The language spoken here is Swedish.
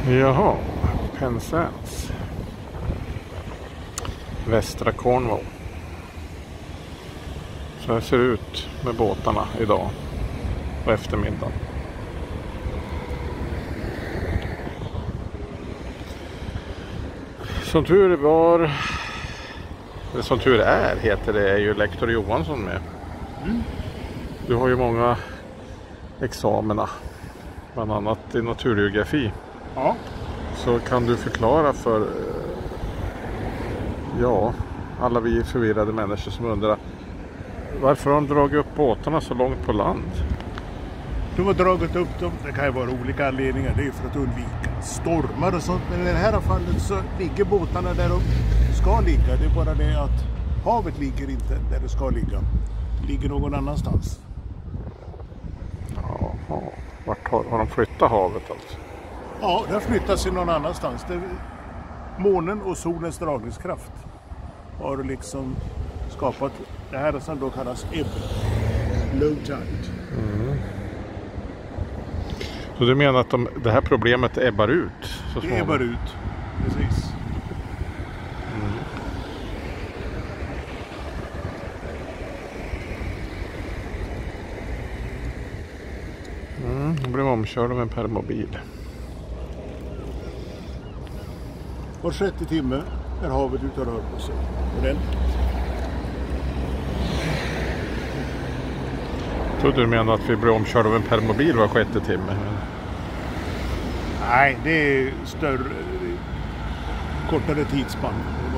Jaha, Penzance. Västra Cornwall. Så här ser det ut med båtarna idag på eftermiddagen. Som tur var, eller som tur är heter det, är ju lektor Johansson med. Du har ju många examina, bland annat i naturgeografi. Ja. Så kan du förklara för alla vi förvirrade människor som undrar varför har de dragit upp båtarna så långt på land? De har dragit upp dem, det kan ju vara olika anledningar, det är för att undvika stormar och sånt. Men i det här fallet så ligger båtarna där de ska ligga. Det är bara det att havet ligger inte där det ska ligga. Det ligger någon annanstans. Jaha, vart har de flyttat havet alltså? Ja, det har flyttat sig någon annanstans. Månen och solens dragningskraft har liksom skapat det här som då kallas ebb. Low tide. Så du menar att det här problemet ebbar ut? Så det ebbar ut, precis. Jag blev omkörd av en permobil. Var 30 timme är havet ute och rör på sig. Jag trodde du menade att vi blev omkörda av en permobil var 6:e timme. Nej, det är kortare tidsspann.